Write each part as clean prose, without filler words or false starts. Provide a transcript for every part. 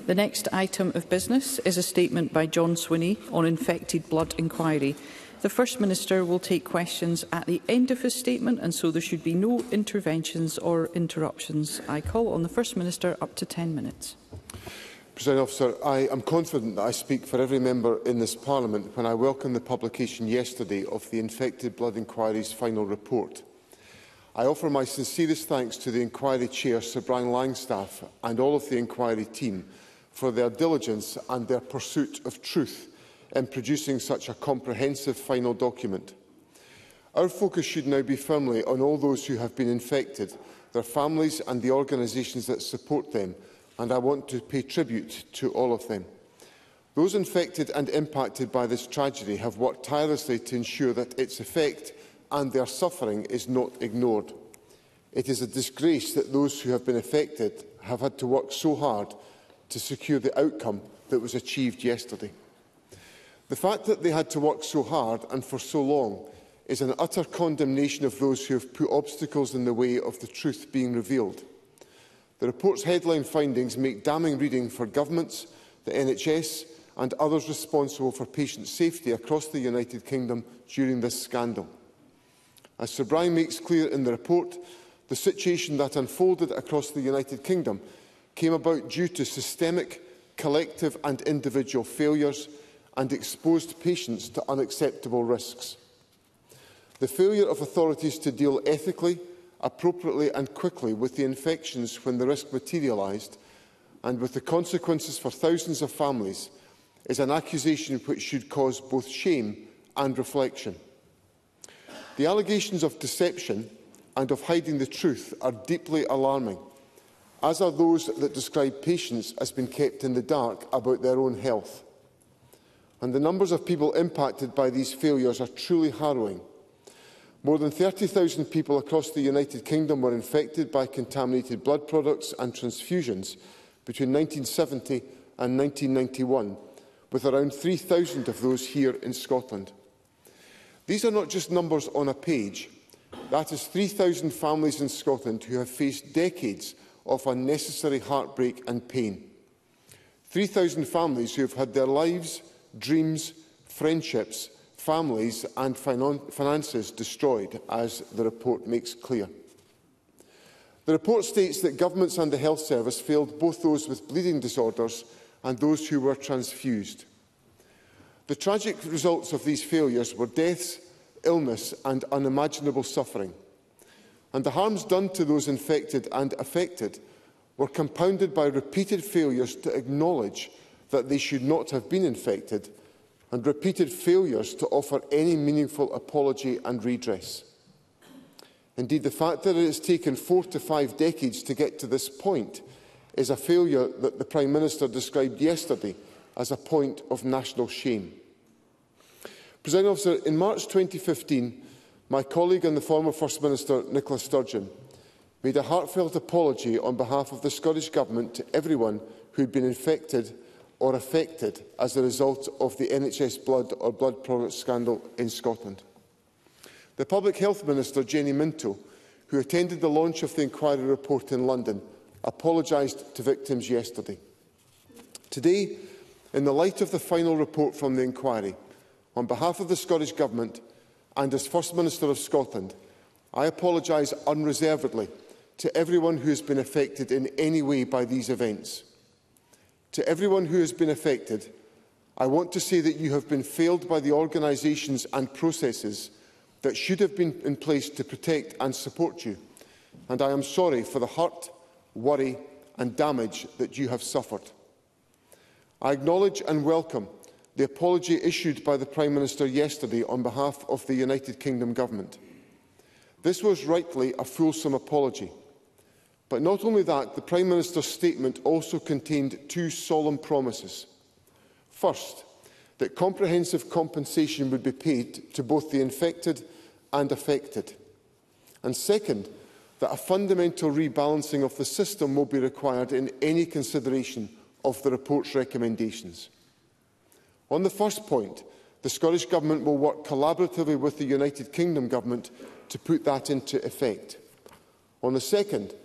The next item of business is a statement by John Swinney on infected blood inquiry. The First Minister will take questions at the end of his statement, and so there should be no interventions or interruptions. I call on the First Minister up to 10 minutes. Presiding Officer, I am confident that I speak for every member in this Parliament when I welcome the publication yesterday of the Infected Blood Inquiry's final report. I offer my sincerest thanks to the Inquiry Chair, Sir Brian Langstaff, and all of the Inquiry team for their diligence and their pursuit of truth in producing such a comprehensive final document. Our focus should now be firmly on all those who have been infected, their families and the organisations that support them, and I want to pay tribute to all of them. Those infected and impacted by this tragedy have worked tirelessly to ensure that its effect and their suffering is not ignored. It is a disgrace that those who have been affected have had to work so hard to secure the outcome that was achieved yesterday. The fact that they had to work so hard and for so long is an utter condemnation of those who have put obstacles in the way of the truth being revealed. The report's headline findings make damning reading for governments, the NHS and others responsible for patient safety across the United Kingdom during this scandal. As Sir Brian makes clear in the report, the situation that unfolded across the United Kingdom came about due to systemic, collective and individual failures and exposed patients to unacceptable risks. The failure of authorities to deal ethically, appropriately and quickly with the infections when the risk materialised, and with the consequences for thousands of families, is an accusation which should cause both shame and reflection. The allegations of deception and of hiding the truth are deeply alarming, as are those that describe patients as being kept in the dark about their own health. And the numbers of people impacted by these failures are truly harrowing. More than 30,000 people across the United Kingdom were infected by contaminated blood products and transfusions between 1970 and 1991, with around 3,000 of those here in Scotland. These are not just numbers on a page. That is 3,000 families in Scotland who have faced decades of unnecessary heartbreak and pain. 3,000 families who have had their lives, dreams, friendships, families and finances destroyed, as the report makes clear. The report states that governments and the health service failed both those with bleeding disorders and those who were transfused. The tragic results of these failures were deaths, illness and unimaginable suffering. And the harms done to those infected and affected were compounded by repeated failures to acknowledge that they should not have been infected, and repeated failures to offer any meaningful apology and redress. Indeed, the fact that it has taken 4 to 5 decades to get to this point is a failure that the Prime Minister described yesterday as a point of national shame. Presiding Officer, in March 2015, my colleague and the former First Minister, Nicola Sturgeon, made a heartfelt apology on behalf of the Scottish Government to everyone who had been infected or affected as a result of the NHS blood or blood products scandal in Scotland. The Public Health Minister, Jenny Minto, who attended the launch of the inquiry report in London, apologised to victims yesterday. Today, in the light of the final report from the inquiry, on behalf of the Scottish Government and as First Minister of Scotland, I apologise unreservedly to everyone who has been affected in any way by these events. To everyone who has been affected, I want to say that you have been failed by the organisations and processes that should have been in place to protect and support you, and I am sorry for the hurt, worry and damage that you have suffered. I acknowledge and welcome the apology issued by the Prime Minister yesterday on behalf of the United Kingdom Government. This was rightly a fulsome apology. But not only that, the Prime Minister's statement also contained 2 solemn promises. First, that comprehensive compensation would be paid to both the infected and affected. And second, that a fundamental rebalancing of the system will be required in any consideration of the report's recommendations. On the first point, the Scottish Government will work collaboratively with the United Kingdom Government to put that into effect. On the second,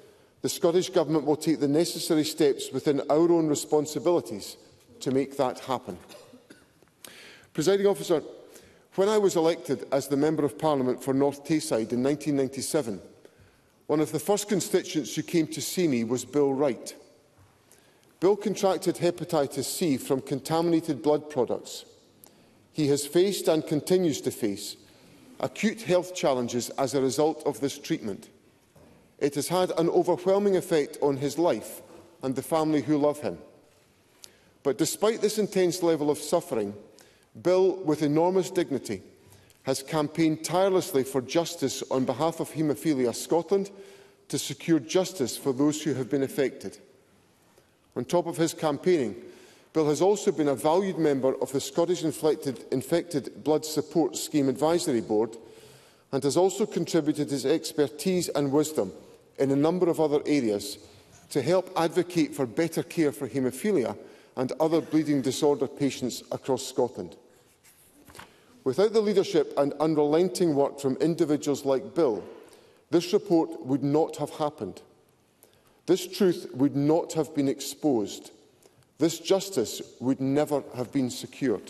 the Scottish Government will take the necessary steps within our own responsibilities to make that happen. Presiding Officer, when I was elected as the Member of Parliament for North Tayside in 1997, one of the first constituents who came to see me was Bill Wright. Bill contracted hepatitis C from contaminated blood products. He has faced and continues to face acute health challenges as a result of this treatment. It has had an overwhelming effect on his life and the family who love him. But despite this intense level of suffering, Bill, with enormous dignity, has campaigned tirelessly for justice on behalf of Haemophilia Scotland to secure justice for those who have been affected. On top of his campaigning, Bill has also been a valued member of the Scottish Infected Blood Support Scheme Advisory Board and has also contributed his expertise and wisdom in a number of other areas to help advocate for better care for haemophilia and other bleeding disorder patients across Scotland. Without the leadership and unrelenting work from individuals like Bill, this report would not have happened. This truth would not have been exposed. This justice would never have been secured.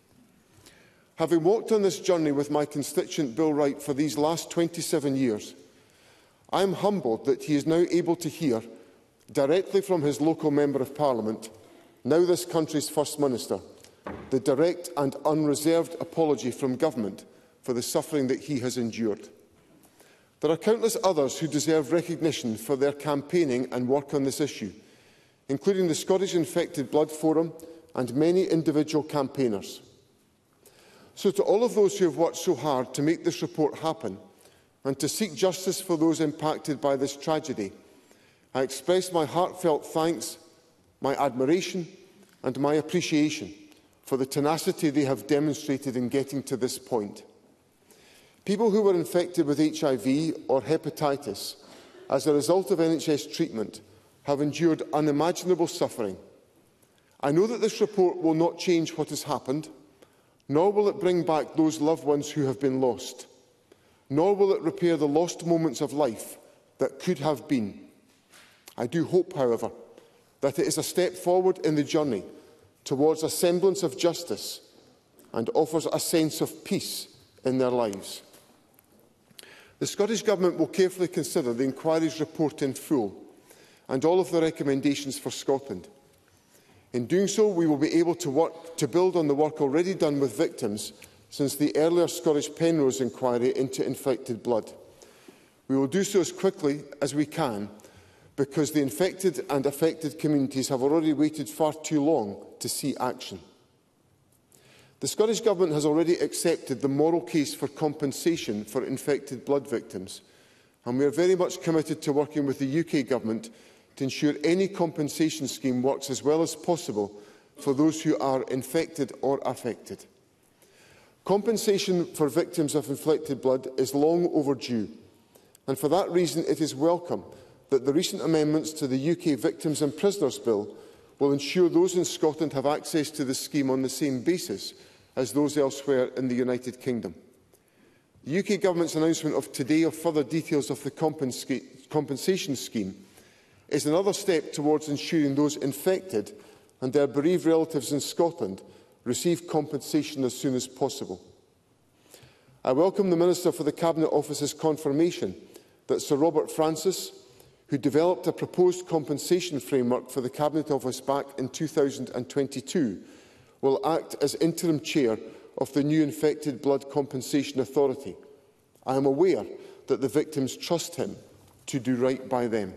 Having walked on this journey with my constituent Bill Wright for these last 27 years, I am humbled that he is now able to hear, directly from his local Member of Parliament, now this country's First Minister, the direct and unreserved apology from government for the suffering that he has endured. There are countless others who deserve recognition for their campaigning and work on this issue, including the Scottish Infected Blood Forum and many individual campaigners. So to all of those who have worked so hard to make this report happen and to seek justice for those impacted by this tragedy, I express my heartfelt thanks, my admiration and my appreciation for the tenacity they have demonstrated in getting to this point. People who were infected with HIV or hepatitis as a result of NHS treatment have endured unimaginable suffering. I know that this report will not change what has happened, nor will it bring back those loved ones who have been lost, nor will it repair the lost moments of life that could have been. I do hope, however, that it is a step forward in the journey towards a semblance of justice and offers a sense of peace in their lives. The Scottish Government will carefully consider the inquiry's report in full and all of the recommendations for Scotland. In doing so, we will be able to build on the work already done with victims since the earlier Scottish Penrose inquiry into infected blood. We will do so as quickly as we can because the infected and affected communities have already waited far too long to see action. The Scottish Government has already accepted the moral case for compensation for infected blood victims, and we are very much committed to working with the UK Government to ensure any compensation scheme works as well as possible for those who are infected or affected. Compensation for victims of infected blood is long overdue, and for that reason it is welcome that the recent amendments to the UK Victims and Prisoners Bill will ensure those in Scotland have access to the scheme on the same basis as those elsewhere in the United Kingdom. The UK Government's announcement of today of further details of the compensation scheme is another step towards ensuring those infected and their bereaved relatives in Scotland receive compensation as soon as possible. I welcome the Minister for the Cabinet Office's confirmation that Sir Robert Francis, who developed a proposed compensation framework for the Cabinet Office back in 2022, will act as interim chair of the new Infected Blood Compensation Authority. I am aware that the victims trust him to do right by them.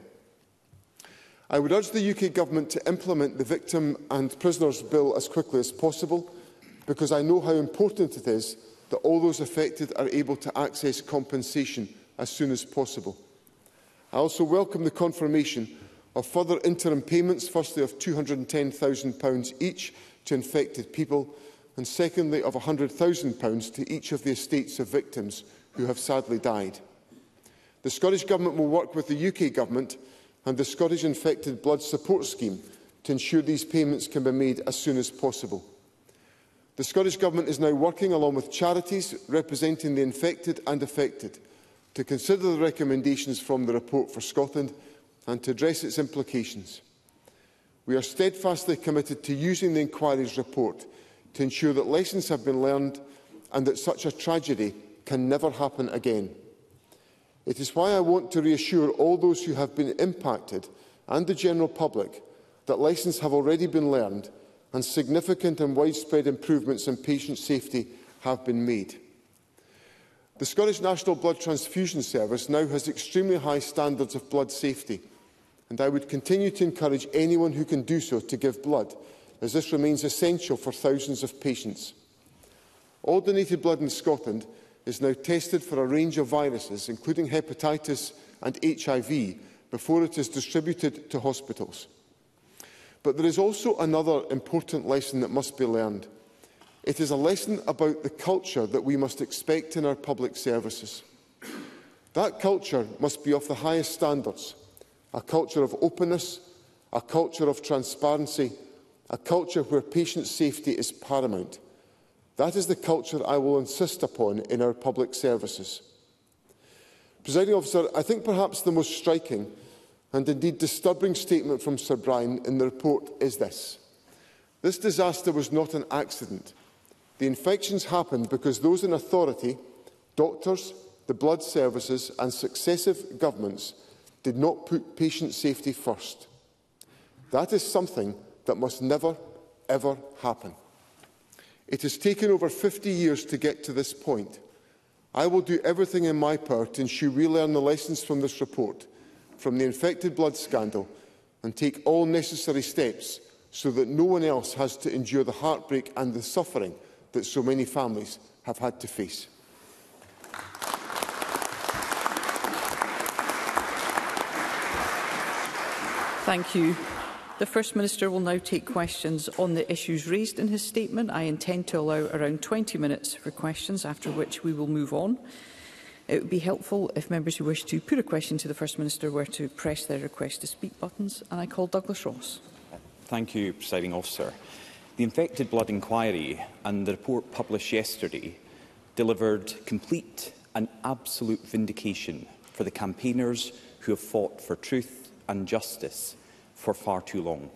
I would urge the UK Government to implement the Victim and Prisoners Bill as quickly as possible, because I know how important it is that all those affected are able to access compensation as soon as possible. I also welcome the confirmation of further interim payments, firstly of £210,000 each to infected people, and secondly of £100,000 to each of the estates of victims who have sadly died. The Scottish Government will work with the UK Government and the Scottish Infected Blood Support Scheme to ensure these payments can be made as soon as possible. The Scottish Government is now working along with charities representing the infected and affected to consider the recommendations from the report for Scotland and to address its implications. We are steadfastly committed to using the inquiry's report to ensure that lessons have been learned and that such a tragedy can never happen again. It is why I want to reassure all those who have been impacted and the general public that lessons have already been learned and significant and widespread improvements in patient safety have been made. The Scottish National Blood Transfusion Service now has extremely high standards of blood safety, and I would continue to encourage anyone who can do so to give blood, as this remains essential for thousands of patients. All donated blood in Scotland is now tested for a range of viruses, including hepatitis and HIV, before it is distributed to hospitals. But there is also another important lesson that must be learned. It is a lesson about the culture that we must expect in our public services. That culture must be of the highest standards, a culture of openness, a culture of transparency, a culture where patient safety is paramount. That is the culture I will insist upon in our public services. Presiding Officer, I think perhaps the most striking and indeed disturbing statement from Sir Brian in the report is this. This disaster was not an accident. The infections happened because those in authority, doctors, the blood services and successive governments did not put patient safety first. That is something that must never, ever happen. It has taken over 50 years to get to this point. I will do everything in my power to ensure we learn the lessons from this report, from the infected blood scandal, and take all necessary steps so that no one else has to endure the heartbreak and the suffering that so many families have had to face. Thank you. The First Minister will now take questions on the issues raised in his statement. I intend to allow around 20 minutes for questions, after which we will move on. It would be helpful if members who wish to put a question to the First Minister were to press their request to speak buttons. And I call Douglas Ross. Thank you, Presiding Officer. The infected blood inquiry and the report published yesterday delivered complete and absolute vindication for the campaigners who have fought for truth and justice for far too long.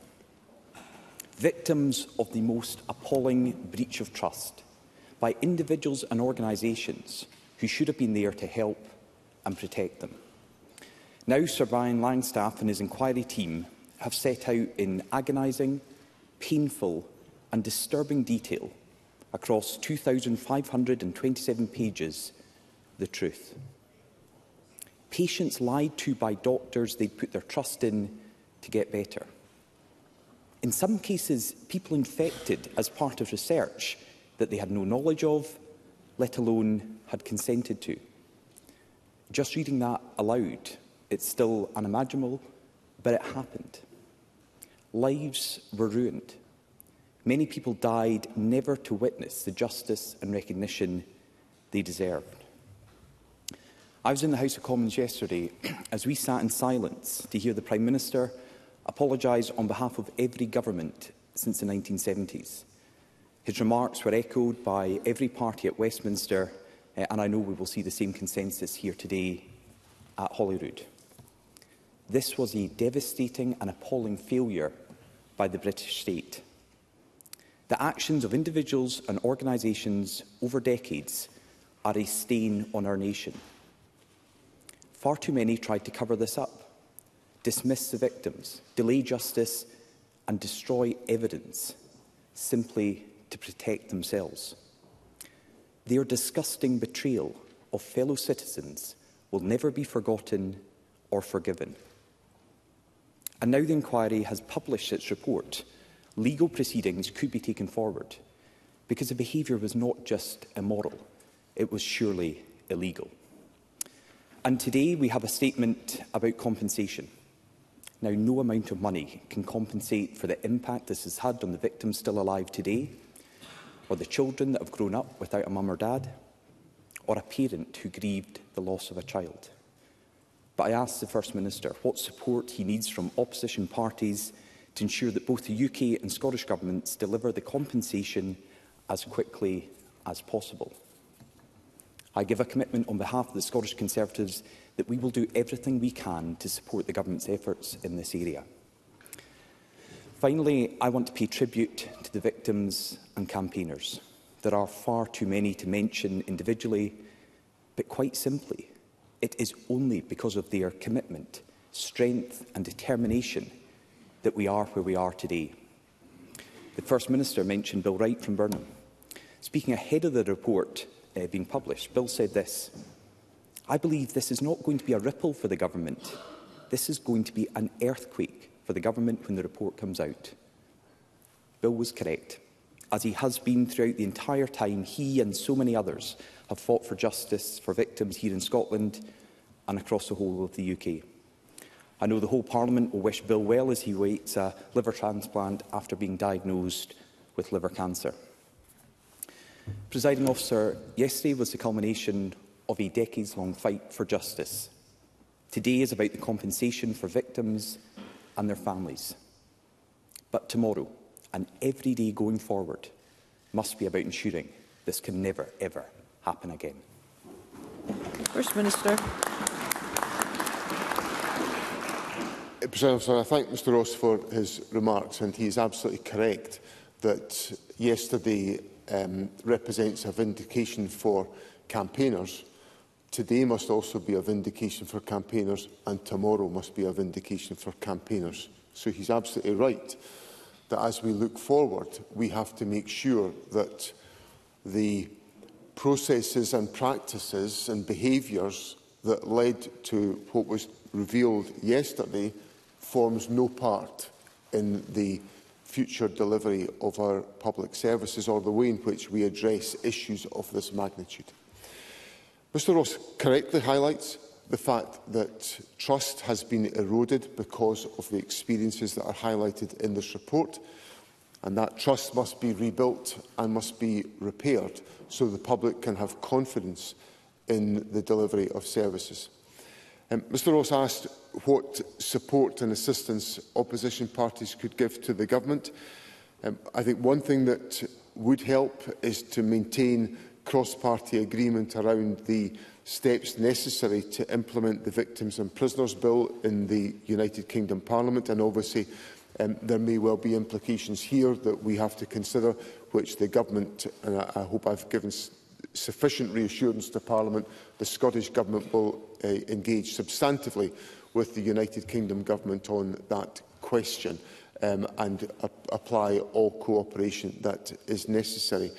Victims of the most appalling breach of trust by individuals and organisations who should have been there to help and protect them. Now Sir Brian Langstaff and his inquiry team have set out in agonising, painful and disturbing detail across 2,527 pages the truth. Patients lied to by doctors they'd put their trust in to get better. In some cases, people infected as part of research that they had no knowledge of, let alone had consented to. Just reading that aloud, it's still unimaginable, but it happened. Lives were ruined. Many people died never to witness the justice and recognition they deserved. I was in the House of Commons yesterday as we sat in silence to hear the Prime Minister apologise on behalf of every government since the 1970s. His remarks were echoed by every party at Westminster, and I know we will see the same consensus here today at Holyrood. This was a devastating and appalling failure by the British state. The actions of individuals and organisations over decades are a stain on our nation. Far too many tried to cover this up, dismiss the victims, delay justice and destroy evidence simply to protect themselves. Their disgusting betrayal of fellow citizens will never be forgotten or forgiven. And now the inquiry has published its report. Legal proceedings could be taken forward because the behaviour was not just immoral, it was surely illegal. And today we have a statement about compensation. Now, no amount of money can compensate for the impact this has had on the victims still alive today, or the children that have grown up without a mum or dad, or a parent who grieved the loss of a child. But I ask the First Minister what support he needs from opposition parties to ensure that both the UK and Scottish governments deliver the compensation as quickly as possible. I give a commitment on behalf of the Scottish Conservatives that we will do everything we can to support the Government's efforts in this area. Finally, I want to pay tribute to the victims and campaigners. There are far too many to mention individually, but quite simply, it is only because of their commitment, strength and determination that we are where we are today. The First Minister mentioned Bill Wright from Burnham. Speaking ahead of the report being published, Bill said this: "I believe this is not going to be a ripple for the Government. This is going to be an earthquake for the Government when the report comes out." Bill was correct. As he has been throughout the entire time he and so many others have fought for justice for victims here in Scotland and across the whole of the UK. I know the whole Parliament will wish Bill well as he waits a liver transplant after being diagnosed with liver cancer. Presiding Officer, yesterday was the culmination of a decades-long fight for justice. Today is about the compensation for victims and their families. But tomorrow, and every day going forward, must be about ensuring this can never, ever happen again. First Minister. President Officer, I thank Mr Ross for his remarks, and he is absolutely correct that yesterday represents a vindication for campaigners. Today must also be a vindication for campaigners, and tomorrow must be a vindication for campaigners. So he's absolutely right that as we look forward, we have to make sure that the processes and practices and behaviours that led to what was revealed yesterday forms no part in the future delivery of our public services or the way in which we address issues of this magnitude. Mr Ross correctly highlights the fact that trust has been eroded because of the experiences that are highlighted in this report, and that trust must be rebuilt and must be repaired so the public can have confidence in the delivery of services. Mr Ross asked what support and assistance opposition parties could give to the Government. I think one thing that would help is to maintain cross-party agreement around the steps necessary to implement the Victims and Prisoners Bill in the United Kingdom Parliament, and obviously there may well be implications here that we have to consider, which the Government, and I hope I've given sufficient reassurance to Parliament, the Scottish Government will engage substantively with the United Kingdom Government on that question and apply all cooperation that is necessary.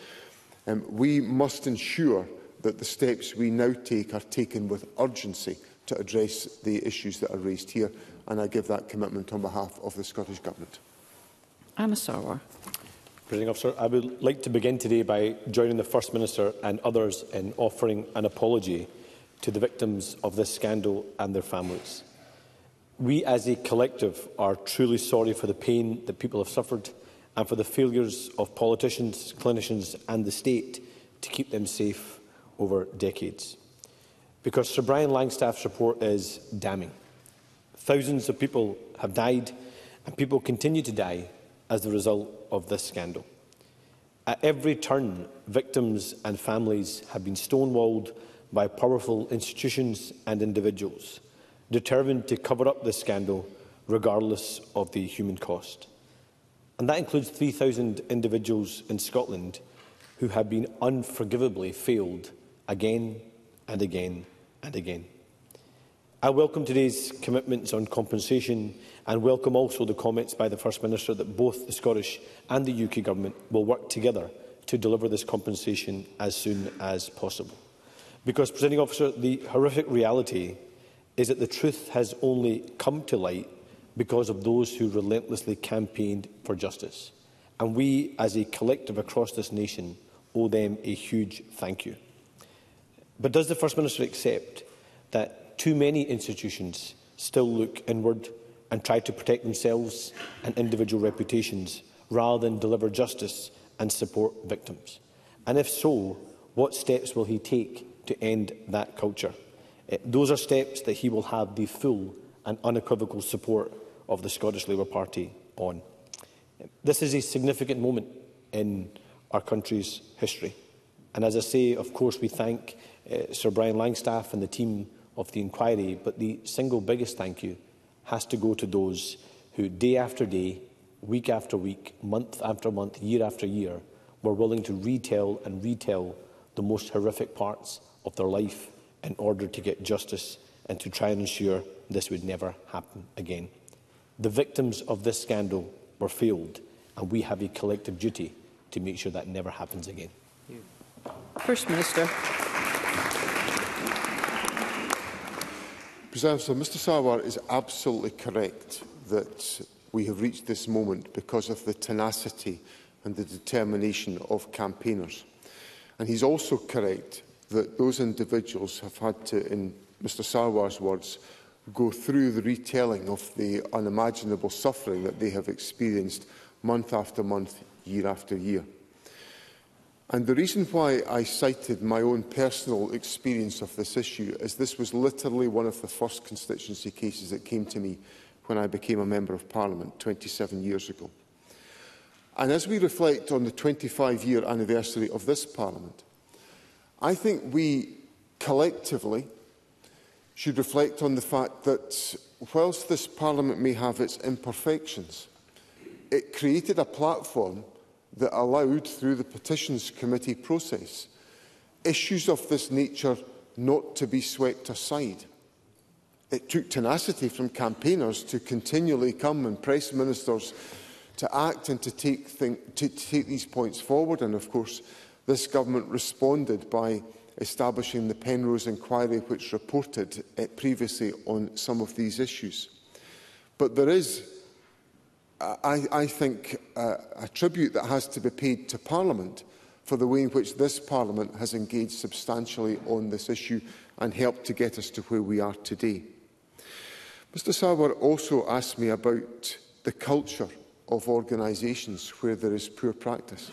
We must ensure that the steps we now take are taken with urgency to address the issues that are raised here, and I give that commitment on behalf of the Scottish Government. Anna Sarwar. Presiding Officer, I would like to begin today by joining the First Minister and others in offering an apology to the victims of this scandal and their families. We as a collective are truly sorry for the pain that people have suffered and for the failures of politicians, clinicians and the state to keep them safe over decades. Because Sir Brian Langstaff's report is damning. Thousands of people have died and people continue to die as the result of this scandal. At every turn, victims and families have been stonewalled by powerful institutions and individuals, determined to cover up this scandal regardless of the human cost. And that includes 3,000 individuals in Scotland who have been unforgivably failed again and again and again. I welcome today's commitments on compensation and welcome also the comments by the First Minister that both the Scottish and the UK Government will work together to deliver this compensation as soon as possible. Because, Presiding Officer, the horrific reality is that the truth has only come to light because of those who relentlessly campaigned for justice. And we, as a collective across this nation, owe them a huge thank you. But does the First Minister accept that too many institutions still look inward and try to protect themselves and individual reputations rather than deliver justice and support victims? And if so, what steps will he take to end that culture? Those are steps that he will have the full and unequivocal support of the Scottish Labour Party on. This is a significant moment in our country's history. And as I say, of course, we thank Sir Brian Langstaff and the team of the inquiry, but the single biggest thank you has to go to those who day after day, week after week, month after month, year after year, were willing to retell and retell the most horrific parts of their life in order to get justice and to try and ensure this would never happen again. The victims of this scandal were failed, and we have a collective duty to make sure that never happens again. First Minister. President Officer, Mr Sarwar is absolutely correct that we have reached this moment because of the tenacity and the determination of campaigners. And he's also correct that those individuals have had to, in Mr Sarwar's words, go through the retelling of the unimaginable suffering that they have experienced month after month, year after year. And the reason why I cited my own personal experience of this issue is this was literally one of the first constituency cases that came to me when I became a Member of Parliament 27 years ago. And as we reflect on the 25-year anniversary of this Parliament, I think we collectively should reflect on the fact that whilst this Parliament may have its imperfections, it created a platform that allowed, through the Petitions Committee process, issues of this nature not to be swept aside. It took tenacity from campaigners to continually come and press ministers to act and to take these points forward. And of course, this government responded by establishing the Penrose inquiry, which reported previously on some of these issues. But there is, I think, a tribute that has to be paid to Parliament for the way in which this Parliament has engaged substantially on this issue and helped to get us to where we are today. Mr Sarwar also asked me about the culture of organisations where there is poor practice.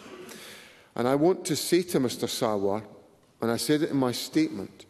And I want to say to Mr Sarwar, and I said it in my statement,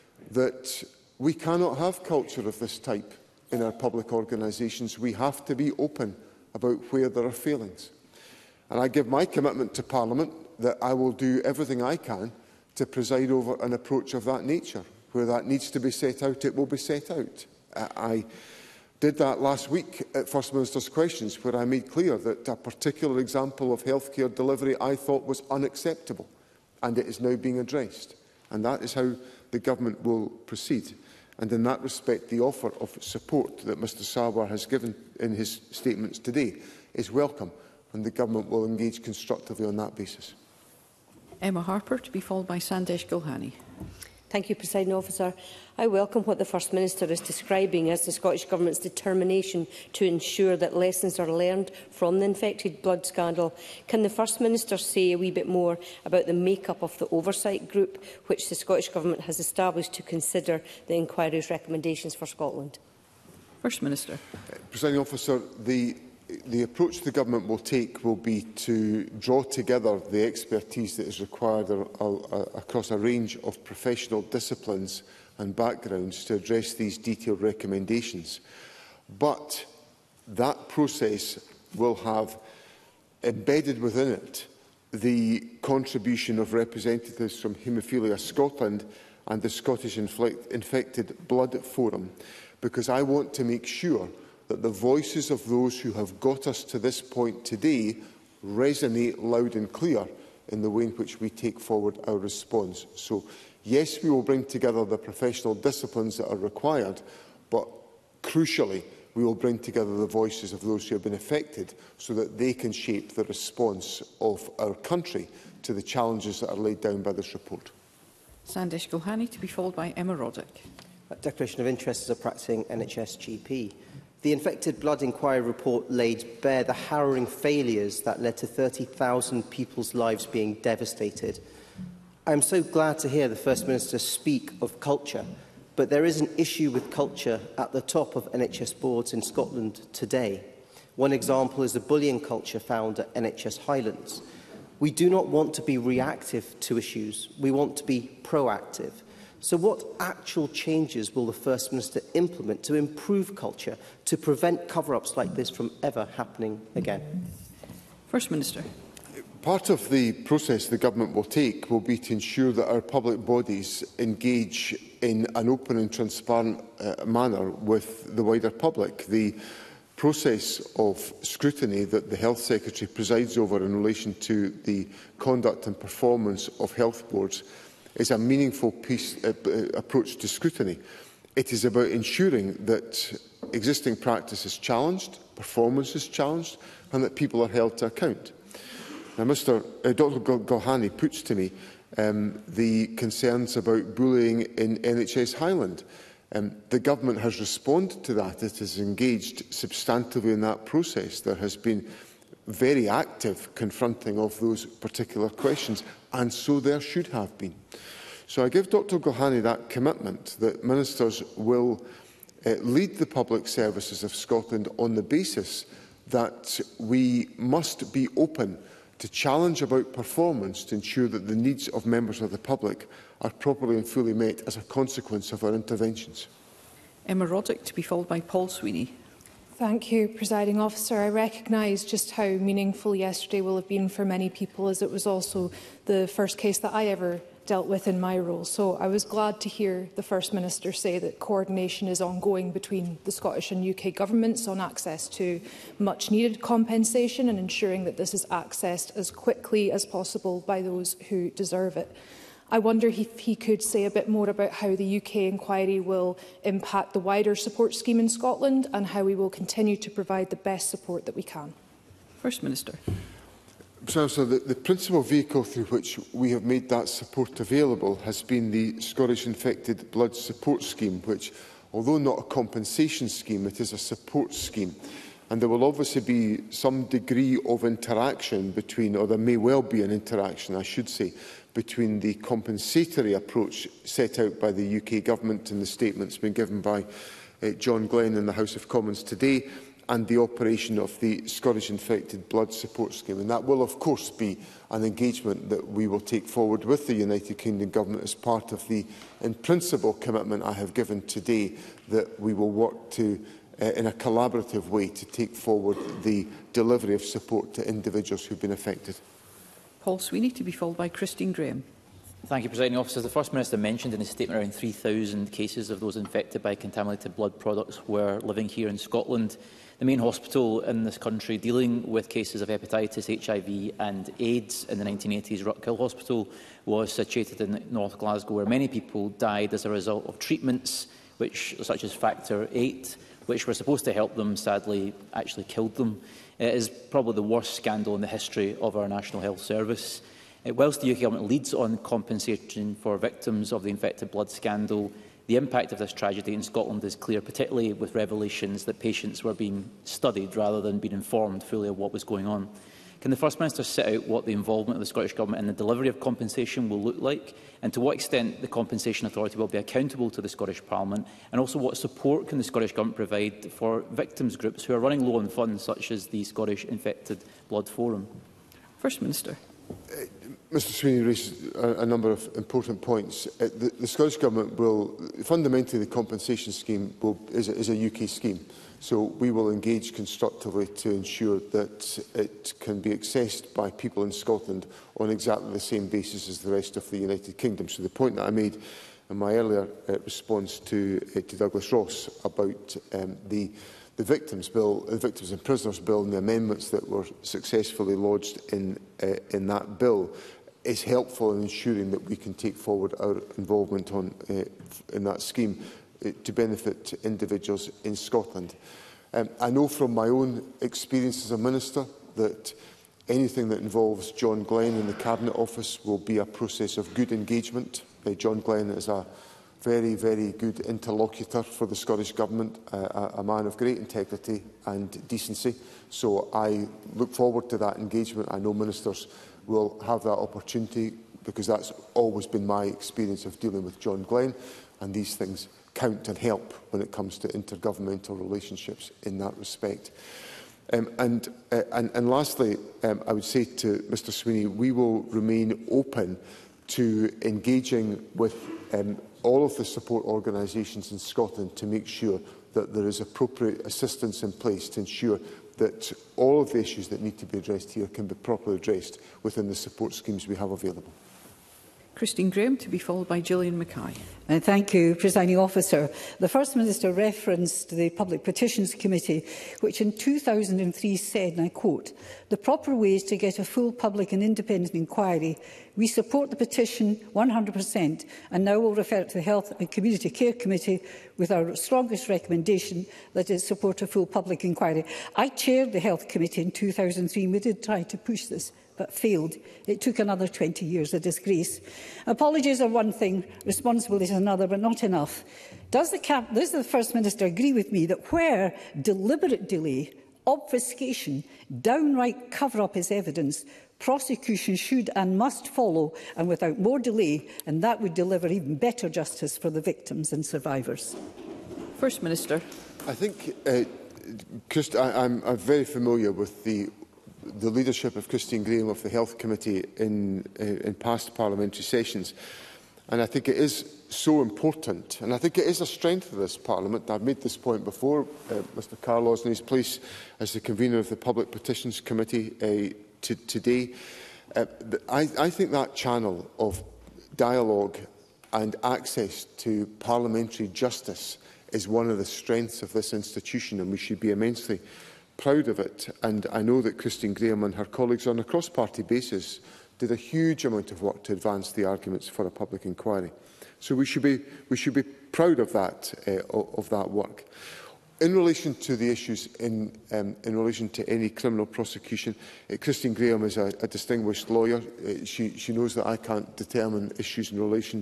that we cannot have culture of this type in our public organisations. We have to be open about where there are failings. And I give my commitment to Parliament that I will do everything I can to preside over an approach of that nature. Where that needs to be set out, it will be set out. I did that last week at First Minister's Questions, where I made clear that a particular example of healthcare delivery I thought was unacceptable, and it is now being addressed. And that is how the Government will proceed. And in that respect, the offer of support that Mr Sarwar has given in his statements today is welcome, and the Government will engage constructively on that basis. Emma Harper, to be followed by Sandesh Gulhani. Thank you, Presiding Officer. I welcome what the First Minister is describing as the Scottish Government's determination to ensure that lessons are learned from the infected blood scandal. Can the First Minister say a wee bit more about the make-up of the oversight group which the Scottish Government has established to consider the inquiry's recommendations for Scotland? First Minister. Presiding Officer, the approach the Government will take will be to draw together the expertise that is required across a range of professional disciplines and backgrounds to address these detailed recommendations. But that process will have embedded within it the contribution of representatives from Haemophilia Scotland and the Scottish Infected Blood Forum, because I want to make sure that the voices of those who have got us to this point today resonate loud and clear in the way in which we take forward our response. So, yes, we will bring together the professional disciplines that are required, but crucially, we will bring together the voices of those who have been affected so that they can shape the response of our country to the challenges that are laid down by this report. Sandesh Gulhani, to be followed by Emma Roddick. Declaration of interest as a practising NHS GP. The Infected Blood Inquiry report laid bare the harrowing failures that led to 30,000 people's lives being devastated. I am so glad to hear the First Minister speak of culture, but there is an issue with culture at the top of NHS boards in Scotland today. One example is the bullying culture found at NHS Highlands. We do not want to be reactive to issues, we want to be proactive. So what actual changes will the First Minister implement to improve culture, to prevent cover-ups like this from ever happening again? First Minister. Part of the process the Government will take will be to ensure that our public bodies engage in an open and transparent manner with the wider public. The process of scrutiny that the Health Secretary presides over in relation to the conduct and performance of health boards is a meaningful approach to scrutiny. It is about ensuring that existing practice is challenged, performance is challenged, and that people are held to account. Now, Dr Golhani puts to me the concerns about bullying in NHS Highland. The Government has responded to that. It has engaged substantively in that process. There has been very active confronting of those particular questions, and so there should have been. So I give Dr Golhani that commitment that ministers will lead the public services of Scotland on the basis that we must be open to challenge about performance to ensure that the needs of members of the public are properly and fully met as a consequence of our interventions. Emma Roddick, to be followed by Paul Sweeney. Thank you, Presiding Officer. I recognise just how meaningful yesterday will have been for many people, as it was also the first case that I ever dealt with in my role. So I was glad to hear the First Minister say that coordination is ongoing between the Scottish and UK governments on access to much-needed compensation and ensuring that this is accessed as quickly as possible by those who deserve it. I wonder if he could say a bit more about how the UK inquiry will impact the wider support scheme in Scotland and how we will continue to provide the best support that we can. First Minister. So the principal vehicle through which we have made that support available has been the Scottish Infected Blood Support Scheme, which, although not a compensation scheme, it is a support scheme. And there will obviously be some degree of interaction between, or there may well be an interaction, I should say, between the compensatory approach set out by the UK Government in the statements being given by John Glenn in the House of Commons today, and the operation of the Scottish Infected Blood Support Scheme. And that will, of course, be an engagement that we will take forward with the United Kingdom Government as part of the, in principle, commitment I have given today that we will work to, in a collaborative way, to take forward the delivery of support to individuals who have been affected. Paul Sweeney, to be followed by Christine Graham. Thank you, Presiding Officer. The First Minister mentioned in his statement around 3,000 cases of those infected by contaminated blood products were living here in Scotland. The main hospital in this country dealing with cases of hepatitis, HIV and AIDS in the 1980s, Rutkill Hospital, was situated in North Glasgow, where many people died as a result of treatments such as Factor VIII, which were supposed to help them, sadly actually killed them. It is probably the worst scandal in the history of our National Health Service. Whilst the UK Government leads on compensation for victims of the infected blood scandal, the impact of this tragedy in Scotland is clear, particularly with revelations that patients were being studied rather than being informed fully of what was going on. Can the First Minister set out what the involvement of the Scottish Government in the delivery of compensation will look like, and to what extent the Compensation Authority will be accountable to the Scottish Parliament, and also what support can the Scottish Government provide for victims groups who are running low on funds, such as the Scottish Infected Blood Forum? First Minister. Mr Sweeney raised a number of important points. The Scottish Government will, fundamentally the compensation scheme is a UK scheme, so we will engage constructively to ensure that it can be accessed by people in Scotland on exactly the same basis as the rest of the United Kingdom. So the point that I made in my earlier response to Douglas Ross about the Victims Bill, the Victims and Prisoners Bill and the amendments that were successfully lodged in that bill is helpful in ensuring that we can take forward our involvement in that scheme to benefit individuals in Scotland. I know from my own experience as a Minister that anything that involves John Glenn in the Cabinet Office will be a process of good engagement. John Glenn is a very, very good interlocutor for the Scottish Government, a man of great integrity and decency. So I look forward to that engagement. I know ministers will have that opportunity because that's always been my experience of dealing with John Glenn, and these things count and help when it comes to intergovernmental relationships in that respect. And lastly, I would say to Mr Sweeney, we will remain open to engaging with all of the support organisations in Scotland to make sure that there is appropriate assistance in place to ensure that all of the issues that need to be addressed here can be properly addressed within the support schemes we have available. Christine Graham, to be followed by Gillian Mackay. Thank you, Presiding Officer. The First Minister referenced the Public Petitions Committee, which in 2003 said, and I quote, "The proper way is to get a full public and independent inquiry. We support the petition 100% and now will refer it to the Health and Community Care Committee with our strongest recommendation that it support a full public inquiry." I chaired the Health Committee in 2003 and we did try to push this, but failed. It took another 20 years, a disgrace. Apologies are one thing, responsibility is another, but not enough. Does the First Minister agree with me that where deliberate delay, obfuscation, downright cover-up is evidence, prosecution should and must follow, and without more delay, and that would deliver even better justice for the victims and survivors? First Minister. I think I'm very familiar with the leadership of Christine Graham of the Health Committee in past parliamentary sessions. And I think it is so important, and I think it is a strength of this Parliament. I've made this point before. Mr Carlaw in his place as the convener of the Public Petitions Committee today. I think that channel of dialogue and access to parliamentary justice is one of the strengths of this institution, and we should be immensely proud of it. And I know that Christine Graham and her colleagues on a cross-party basis did a huge amount of work to advance the arguments for a public inquiry. So we should be proud of that work. In relation to the issues in relation to any criminal prosecution, Christine Graham is a distinguished lawyer. She knows that I can't determine issues in relation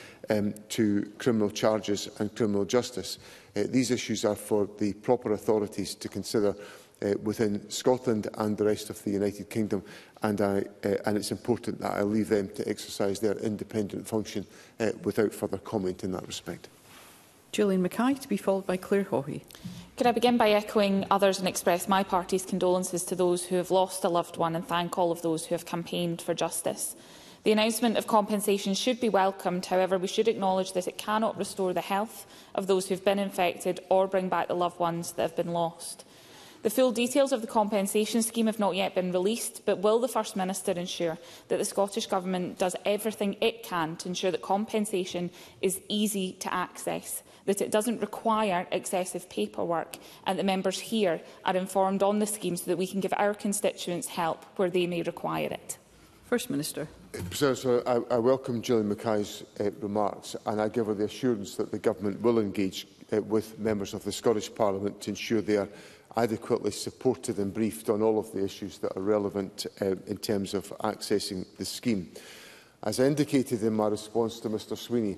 to criminal charges and criminal justice. These issues are for the proper authorities to consider within Scotland and the rest of the United Kingdom, and it's important that I leave them to exercise their independent function without further comment in that respect. Gillian Mackay, to be followed by Claire Haughey. Could I begin by echoing others and express my party's condolences to those who have lost a loved one and thank all of those who have campaigned for justice. The announcement of compensation should be welcomed. However, we should acknowledge that it cannot restore the health of those who have been infected or bring back the loved ones that have been lost. The full details of the compensation scheme have not yet been released, but will the First Minister ensure that the Scottish Government does everything it can to ensure that compensation is easy to access, that it doesn't require excessive paperwork, and that members here are informed on the scheme so that we can give our constituents help where they may require it? First Minister. President, I welcome Gillian Mackay's remarks, and I give her the assurance that the Government will engage with members of the Scottish Parliament to ensure they are adequately supported and briefed on all of the issues that are relevant in terms of accessing the scheme. As I indicated in my response to Mr Sweeney,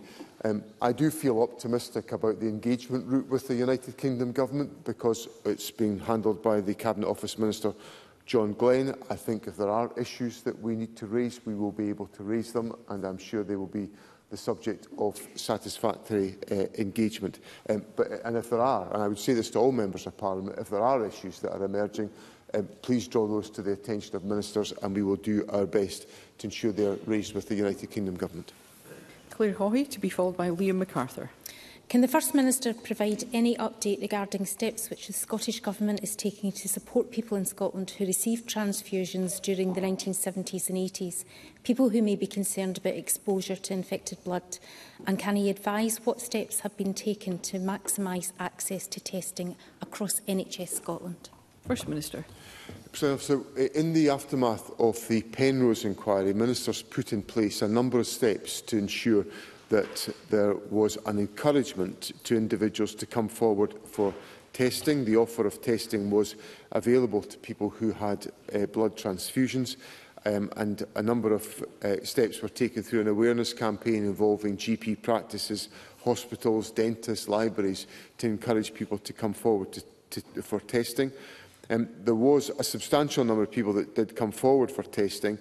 I do feel optimistic about the engagement route with the United Kingdom Government because it's being handled by the Cabinet Office Minister John Glenn. I think if there are issues that we need to raise, we will be able to raise them, and I'm sure they will be the subject of satisfactory engagement. And if there are, and I would say this to all members of Parliament, if there are issues that are emerging, please draw those to the attention of ministers, and we will do our best to ensure they are raised with the United Kingdom Government. Claire Haughey, to be followed by Liam MacArthur. Can the First Minister provide any update regarding steps which the Scottish Government is taking to support people in Scotland who received transfusions during the 1970s and 80s, people who may be concerned about exposure to infected blood? And can he advise what steps have been taken to maximise access to testing across NHS Scotland? First Minister. So, in the aftermath of the Penrose inquiry, ministers put in place a number of steps to ensure that there was an encouragement to individuals to come forward for testing. The offer of testing was available to people who had blood transfusions, and a number of steps were taken through an awareness campaign involving GP practices, hospitals, dentists, libraries, to encourage people to come forward for testing. There was a substantial number of people that did come forward for testing,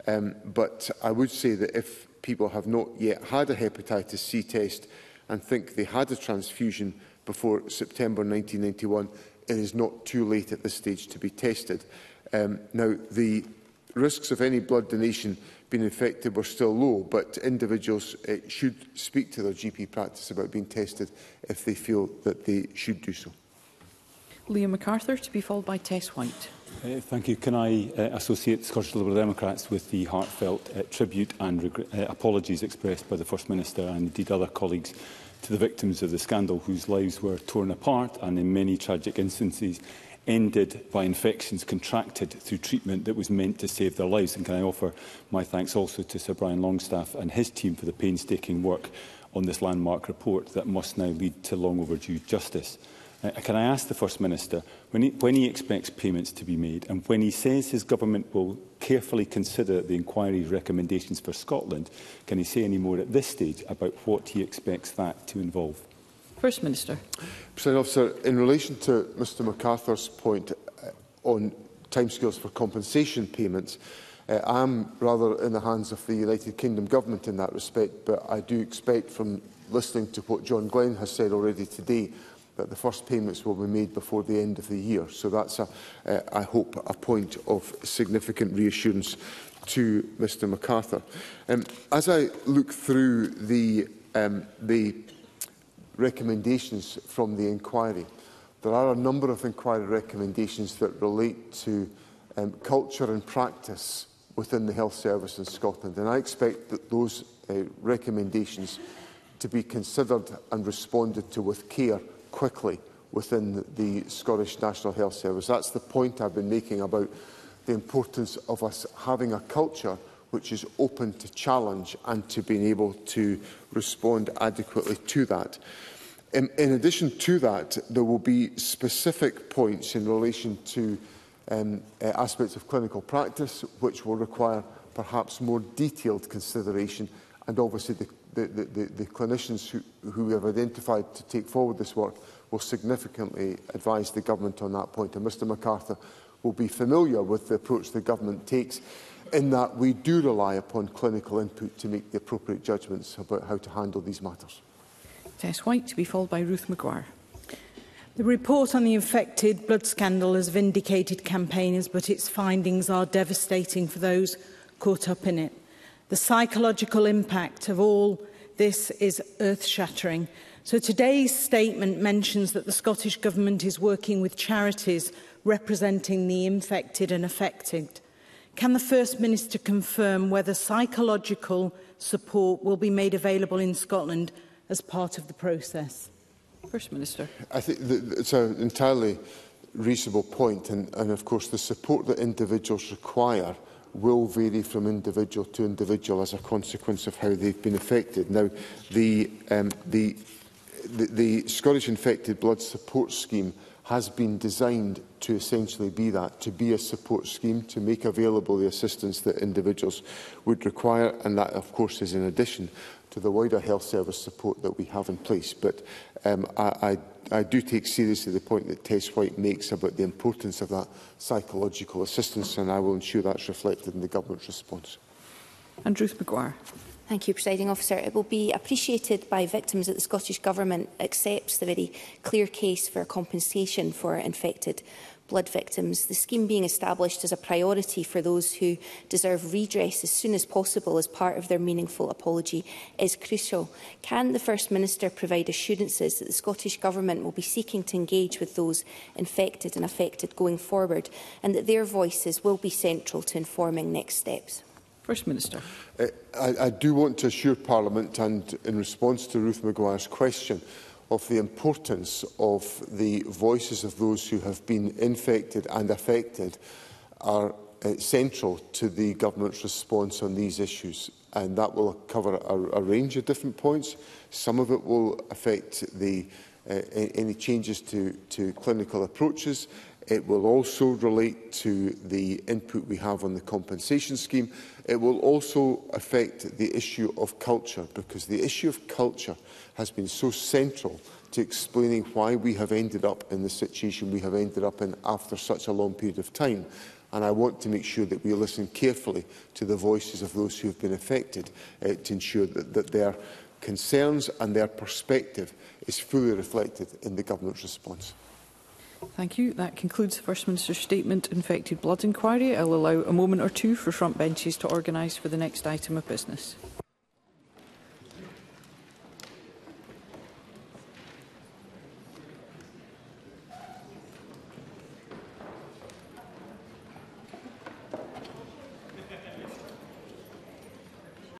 but I would say that if people have not yet had a hepatitis C test and think they had a transfusion before September 1991, it is not too late at this stage to be tested. Now, the risks of any blood donation being infected were still low, but individuals should speak to their GP practice about being tested if they feel that they should do so. Liam MacArthur, to be followed by Tess White. Thank you. Can I associate Scottish Liberal Democrats with the heartfelt tribute and apologies expressed by the First Minister and indeed other colleagues to the victims of the scandal, whose lives were torn apart and in many tragic instances ended by infections contracted through treatment that was meant to save their lives. And can I offer my thanks also to Sir Brian Longstaff and his team for the painstaking work on this landmark report that must now lead to long overdue justice. Can I ask the First Minister, when he expects payments to be made and when he says his government will carefully consider the inquiry's recommendations for Scotland, can he say any more at this stage about what he expects that to involve? First Minister. Presiding Officer, in relation to Mr MacArthur's point on timescales for compensation payments, I am rather in the hands of the United Kingdom Government in that respect, but I do expect from listening to what John Glenn has said already today that the first payments will be made before the end of the year. So that's, I hope, a point of significant reassurance to Mr MacArthur. As I look through the recommendations from the inquiry, there are a number of inquiry recommendations that relate to culture and practice within the health service in Scotland, and I expect that those recommendations to be considered and responded to with care quickly within the Scottish National Health Service. That's the point I've been making about the importance of us having a culture which is open to challenge and to being able to respond adequately to that. In addition to that, there will be specific points in relation to aspects of clinical practice which will require perhaps more detailed consideration, and obviously the clinicians who we have identified to take forward this work will significantly advise the Government on that point. And Mr MacArthur will be familiar with the approach the Government takes, in that we do rely upon clinical input to make the appropriate judgments about how to handle these matters. Tess White, to be followed by Ruth Maguire. The report on the infected blood scandal has vindicated campaigners, but its findings are devastating for those caught up in it. The psychological impact of all this is earth-shattering. So today's statement mentions that the Scottish Government is working with charities representing the infected and affected. Can the First Minister confirm whether psychological support will be made available in Scotland as part of the process? First Minister. I think it's an entirely reasonable point, and of course the support that individuals require will vary from individual to individual as a consequence of how they've been affected. Now, the Scottish Infected Blood Support Scheme has been designed to essentially be that, to be a support scheme, to make available the assistance that individuals would require, and that, of course, is in addition to the wider health service support that we have in place. But I do take seriously the point that Tess White makes about the importance of that psychological assistance, and I will ensure that's reflected in the Government's response. And Ruth Maguire. Thank you, Presiding Officer. It will be appreciated by victims that the Scottish Government accepts the very clear case for compensation for infected blood victims. The scheme being established as a priority for those who deserve redress as soon as possible as part of their meaningful apology is crucial. Can the First Minister provide assurances that the Scottish Government will be seeking to engage with those infected and affected going forward, and that their voices will be central to informing next steps? First Minister. I do want to assure Parliament, and in response to Ruth Maguire's question, of the importance of the voices of those who have been infected and affected are central to the Government's response on these issues. And that will cover a range of different points. Some of it will affect any changes to clinical approaches. It will also relate to the input we have on the compensation scheme. It will also affect the issue of culture, because the issue of culture has been so central to explaining why we have ended up in the situation we have ended up in after such a long period of time. And I want to make sure that we listen carefully to the voices of those who have been affected to ensure that their concerns and their perspective is fully reflected in the Government's response. Thank you. That concludes the First Minister's statement, Infected Blood Inquiry. I'll allow a moment or two for front benches to organise for the next item of business.